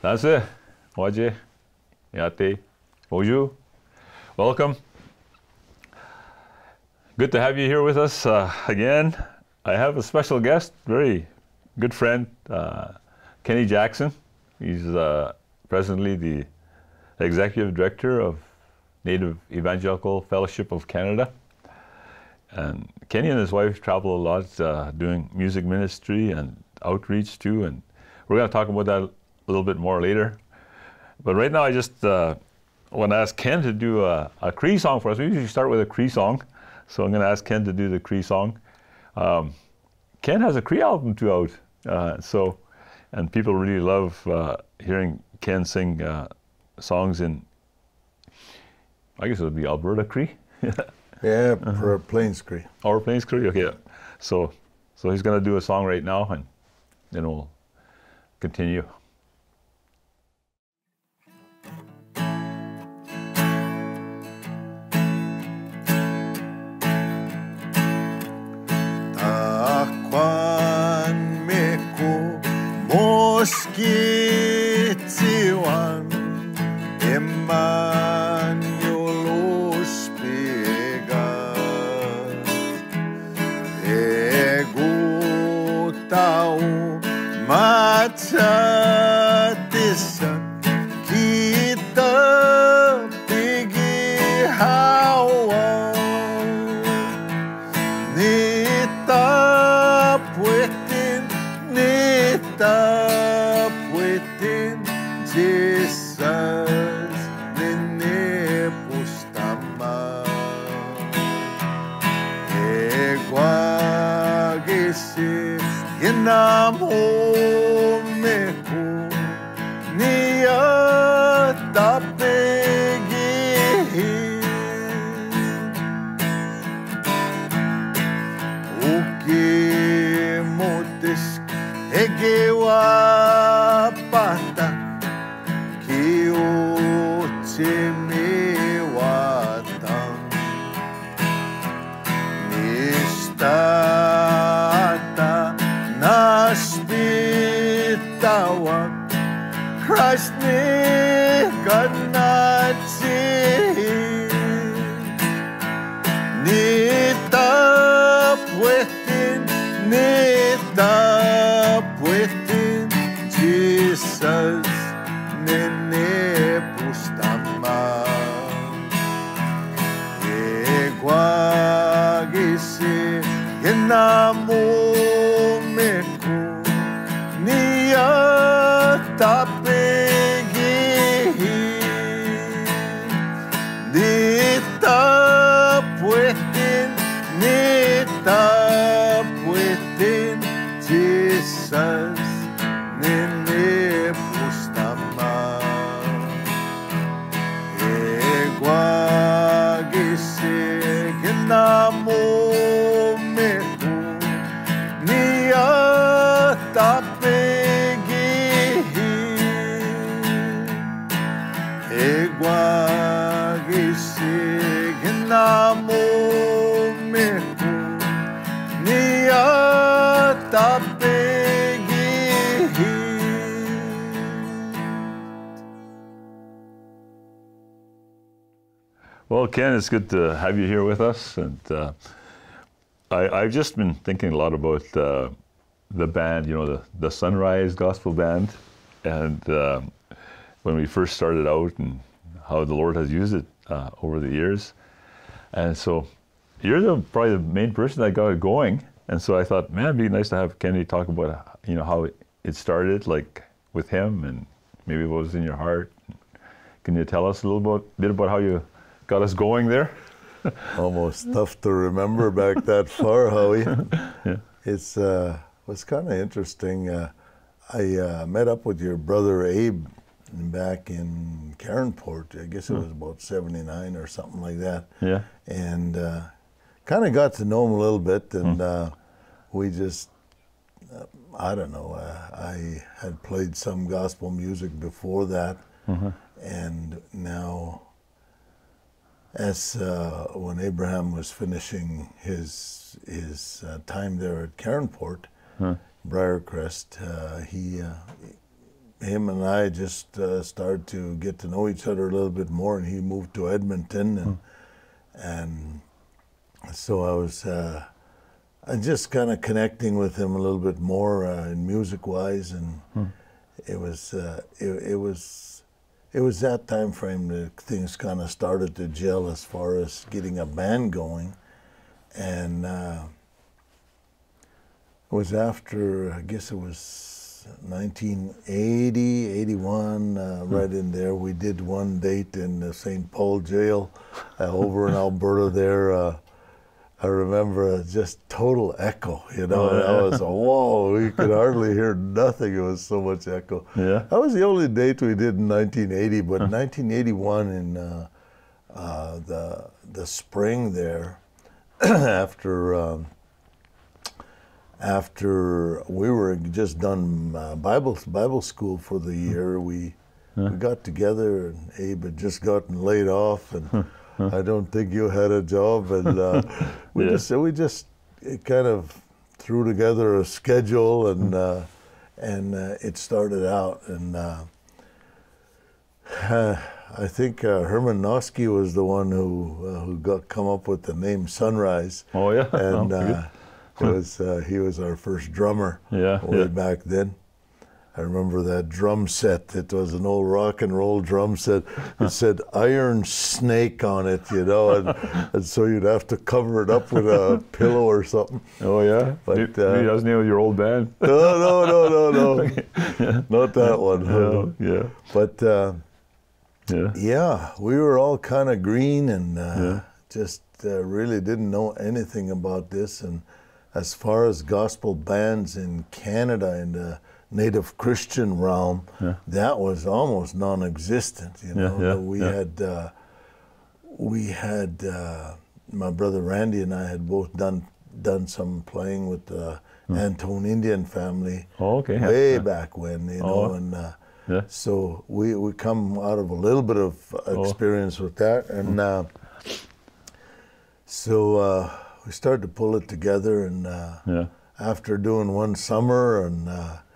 That's it. Waje, Yate, Bonjour. Welcome. Good to have you here with us again. I have a special guest, very good friend, Kene Jackson. He's presently the Executive Director of Native Evangelical Fellowship of Canada. And Kene and his wife travel a lot doing music ministry and outreach too, and we're going to talk about that a little bit more later. But right now I just want to ask Ken to do a Cree song for us. We usually start with a Cree song, so I'm going to ask Ken to do the Cree song. Ken has a Cree album too out, and people really love hearing Ken sing songs in, I guess it would be Alberta Cree. Yeah, for Plains Cree. Or Plains Cree, okay. So he's going to do a song right now, and then we'll continue. Takwan meko moskitiwan Emmanuelos pegas ego tao matatisan kita pigi hawa nita puetin Jesus nene pustama egwagisi ginamomeko niya tapegi motisk egewa pata kiotsemewatan nistata naspitawak Christ ni kanatsi nita puetin Jesus nene pustama egwagisi enamomeko niya tapegi nita puetin Jesus nene pustama egwagisi ginamomeko niya tapegi egwagisi ginamomeko niya tapegi. Well, Ken, it's good to have you here with us, and I've just been thinking a lot about the band, you know, the Sonrise Gospel Band, and when we first started out and how the Lord has used it over the years. And so you're probably the main person that got it going. And so I thought, man, it'd be nice to have Kene talk about, you know, how it started, like with him, and maybe what was in your heart. Can you tell us a little bit about how you got us going there? Almost tough to remember back that far, Howie. Yeah. It's was kind of interesting. I met up with your brother Abe back in Caronport. I guess it was about 79 or something like that. Yeah. And kind of got to know him a little bit, and we just, I don't know, I had played some gospel music before that, and now, as when Abraham was finishing his time there at Caronport, Briarcrest, he him and I just started to get to know each other a little bit more, and he moved to Edmonton, and so I was just kind of connecting with him a little bit more in music-wise, and it was that time frame that things kind of started to gel as far as getting a band going, and it was after, I guess it was 1980, 81, right in there. We did one date in the St. Paul jail over in Alberta there. I remember just total echo, you know. Oh, yeah. I was, whoa, we could hardly hear nothing. It was so much echo. Yeah. That was the only date we did in 1980, but 1981 in the spring there, after we were just done Bible school for the year, we got together, and Abe had just gotten laid off, and I don't think you had a job, and we just kind of threw together a schedule, and it started out, and I think Herman Noski was the one who come up with the name Sonrise. Oh yeah, and he was our first drummer way back then. I remember that drum set. It was an old rock and roll drum set. It said Iron Snake on it, you know, and so you'd have to cover it up with a pillow or something. Oh yeah, but maybe that was the name of your old band. No, not that one. Yeah. But we were all kind of green and just really didn't know anything about this. And as far as gospel bands in Canada in the Native Christian realm, that was almost non-existent. You know, we had my brother Randy and I had both done some playing with the Antone Indian family way back when. You know, and so we come out of a little bit of experience with that, and so we started to pull it together, and after doing one summer and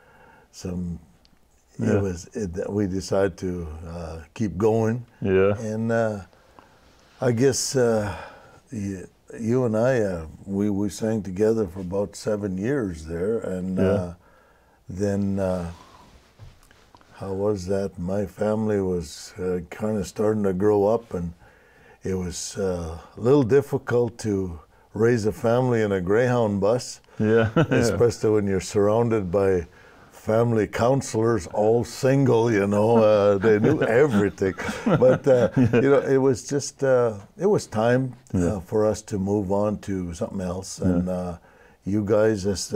we decided to keep going. And I guess you and I, we sang together for about 7 years there, and then how was that? My family was kind of starting to grow up, and it was a little difficult to raise a family in a Greyhound bus, especially when you're surrounded by family counselors, all single, you know, they knew everything. But, you know, it was just, it was time for us to move on to something else. And you guys, as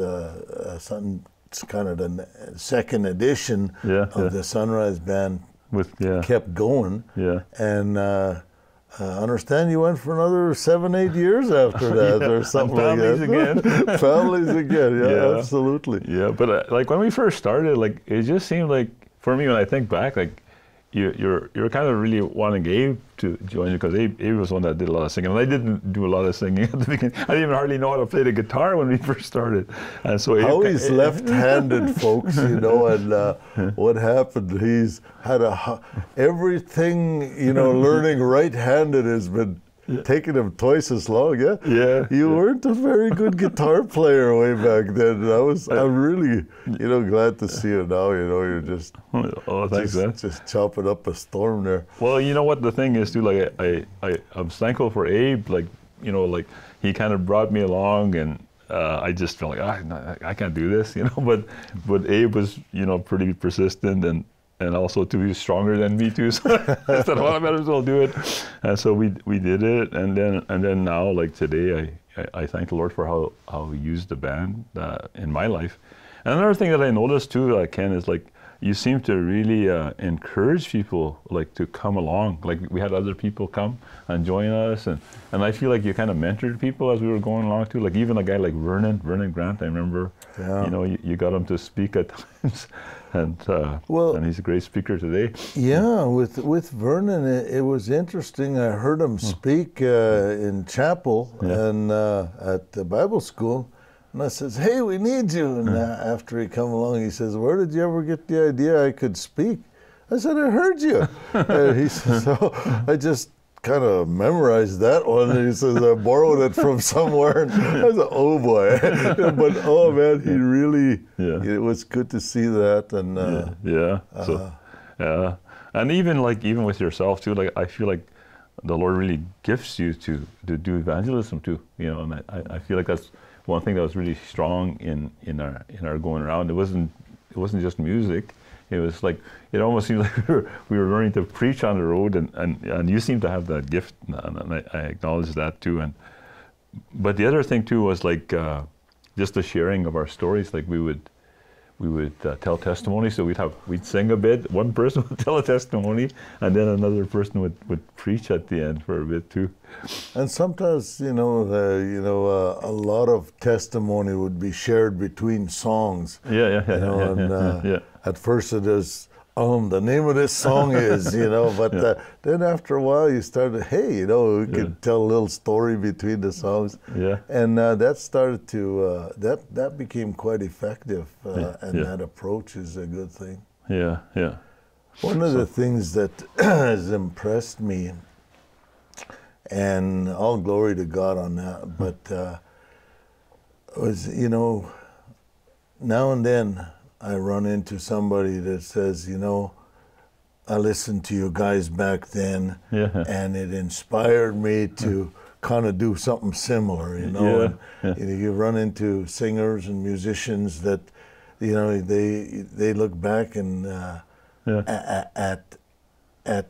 it's kind of the second edition of the Sonrise Band kept going. And I understand you went for another 7-8 years after that, or something like that. Again. Families again, absolutely. Yeah, but like when we first started, like it just seemed like, for me, when I think back, like you're kind of really wanting Abe to join you, because Abe was one that did a lot of singing, and I didn't do a lot of singing at the beginning. I didn't even hardly know how to play the guitar when we first started, and so he's left-handed, folks, you know, and what happened? He's had everything, you know, learning right-handed has been taking him twice as long. You weren't a very good guitar player way back then. I'm really, you know, glad to see you now. You know, you're just just chopping up a storm there. Well, you know what the thing is too. Like I'm thankful for Abe. Like, you know, like he kind of brought me along, and I just felt like I can't do this, you know. But Abe was, you know, pretty persistent, and also he was stronger than me too. So I said, well, I might as well do it. And so we did it, and then now, like today, I thank the Lord for how He used the band in my life. And another thing that I noticed too, Ken, is like you seem to really encourage people like to come along. Like we had other people come and join us, and I feel like you kind of mentored people as we were going along too. Like even a guy like Vernon Grant, I remember, you know, you got him to speak at times. And he's a great speaker today. Yeah, with Vernon, it was interesting. I heard him speak in chapel and at the Bible school, And I says, hey, we need you. And after he come along, he says, where did you ever get the idea I could speak? I said, I heard you. And he says, oh, I just kind of memorized that one. And he says, I borrowed it from somewhere. And I said, oh boy. But oh man, he really, it was good to see that. And and even with yourself too, like I feel like the Lord really gifts you to do evangelism too, you know, and I feel like that's one thing that was really strong in our going around. It wasn't just music. It was like, it almost seemed like we were learning to preach on the road, and you seem to have that gift, and I acknowledge that too. But the other thing too was like just the sharing of our stories. Like we would tell testimonies, so we'd sing a bit. One person would tell a testimony, and then another person would preach at the end for a bit too. And sometimes, a lot of testimony would be shared between songs. At first it is, the name of this song is, but then after a while you started, hey, we could tell a little story between the songs. And that started to, that became quite effective, and that approach is a good thing. One of the things that has impressed me, and all glory to God on that, but was, now and then I run into somebody that says, I listened to you guys back then, and it inspired me to kind of do something similar, And, you run into singers and musicians that, they look back and at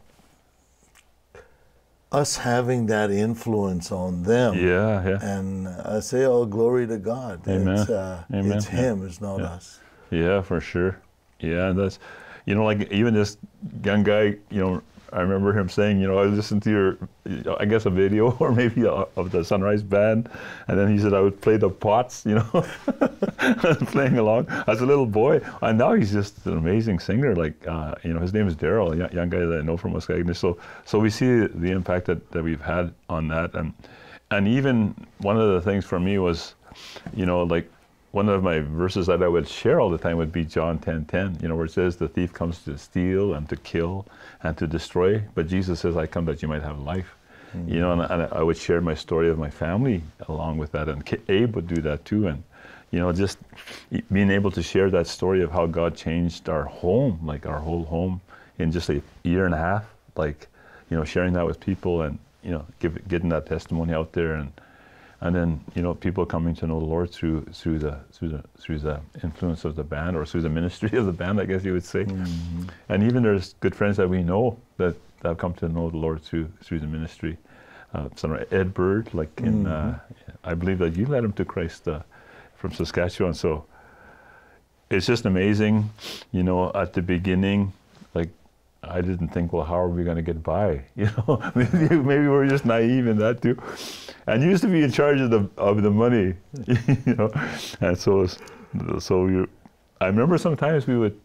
us having that influence on them. And I say, all glory to God. Amen. It's Him, it's not us. Yeah, for sure. Yeah, that's, like even this young guy, I remember him saying, I listened to your, I guess a video or maybe of the Sonrise Band, and then he said I would play the pots, playing along as a little boy, and now he's just an amazing singer. Like, his name is Daryl, a young guy that I know from Muskogee. So we see the impact that we've had on that, and even one of the things for me was, like, one of my verses that I would share all the time would be John 10:10, where it says the thief comes to steal and to kill and to destroy, but Jesus says, I come that you might have life. And I would share my story of my family along with that, and Abe would do that too, and just being able to share that story of how God changed our home, like our whole home, in just a year and a half, like, sharing that with people, and getting that testimony out there, and then people coming to know the Lord through the influence of the band, or through the ministry of the band, I guess you would say. And even there's good friends that we know that have come to know the Lord through the ministry. Ed Bird, like in I believe that you led him to Christ from Saskatchewan. So it's just amazing, at the beginning, like, I didn't think, well, how are we going to get by? Maybe we're just naive in that too. And you used to be in charge of the money, And so I remember sometimes we would.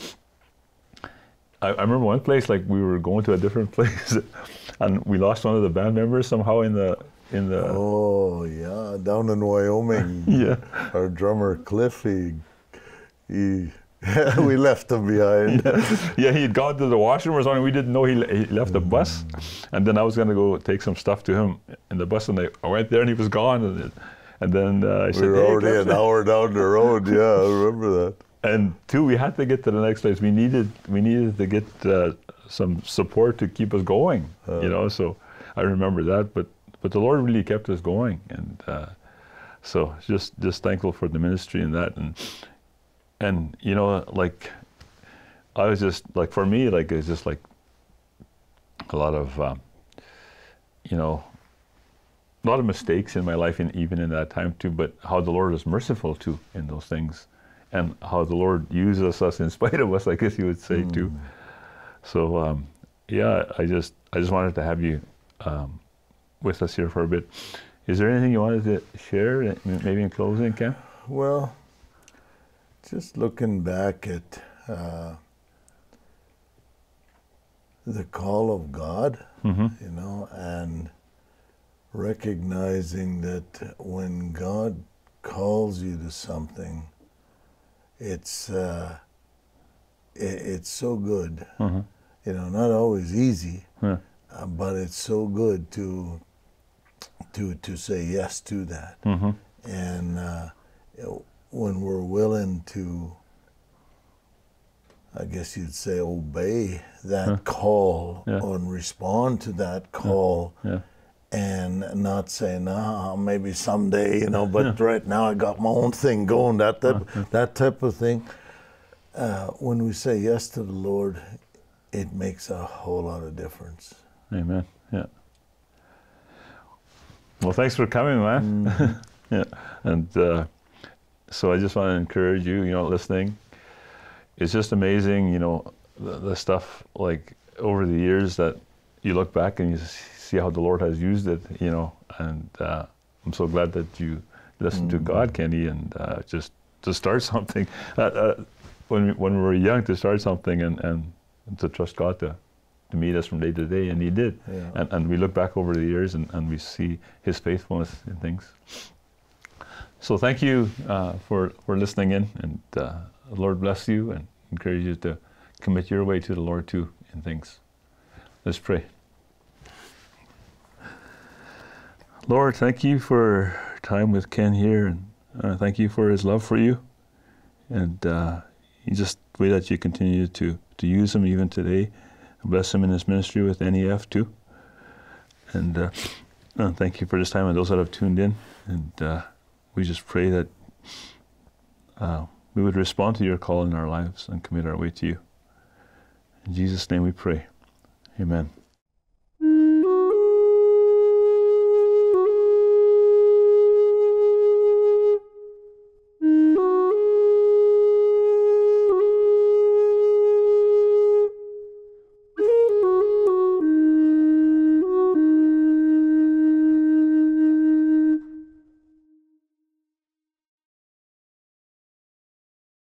I remember one place, like we were going to a different place, and we lost one of the band members somehow in the. Oh yeah, down in Wyoming. Our drummer Cliff, he we left him behind. He had gone to the washroom or something. We didn't know he left the bus. And then I was going to go take some stuff to him in the bus, and I went there and he was gone. And then I said, we were already an hour down the road. Yeah, I remember that. And two, we had to get to the next place. We needed to get some support to keep us going. So I remember that. But the Lord really kept us going, and so just thankful for the ministry and that. And like, I was just, like, for me, like, it's just like a lot of, a lot of mistakes in my life, and even in that time too, but how the Lord is merciful too in those things, and how the Lord uses us in spite of us, I guess you would say too. So, I just wanted to have you with us here for a bit. Is there anything you wanted to share, maybe in closing, Ken? Well, just looking back at the call of God, and recognizing that when God calls you to something, it's so good. You know, not always easy, but it's so good to say yes to that. And when we're willing to, I guess you'd say, obey that call or respond to that call, and not say, nah, maybe someday, you know, but right now I got my own thing going, that type of thing. When we say yes to the Lord, it makes a whole lot of difference. Amen. Yeah. Well, thanks for coming, man. Yeah. And so I just want to encourage you, you know, listening. It's just amazing, you know, the stuff like over the years that you look back and you see how the Lord has used it, you know, and I'm so glad that you listened to God, Kene, and just to start something. When we were young, to start something and to trust God to meet us from day to day, and He did. Yeah. And we look back over the years and we see His faithfulness in things. So thank you for listening in, and the Lord bless you and encourage you to commit your way to the Lord too in things. Let's pray. Lord, thank you for time with Ken here, and thank you for his love for you. And just pray that you continue to use him even today. Bless him in his ministry with NEF too. And thank you for this time and those that have tuned in. And we just pray that we would respond to your call in our lives and commit our way to you. In Jesus' name we pray. Amen.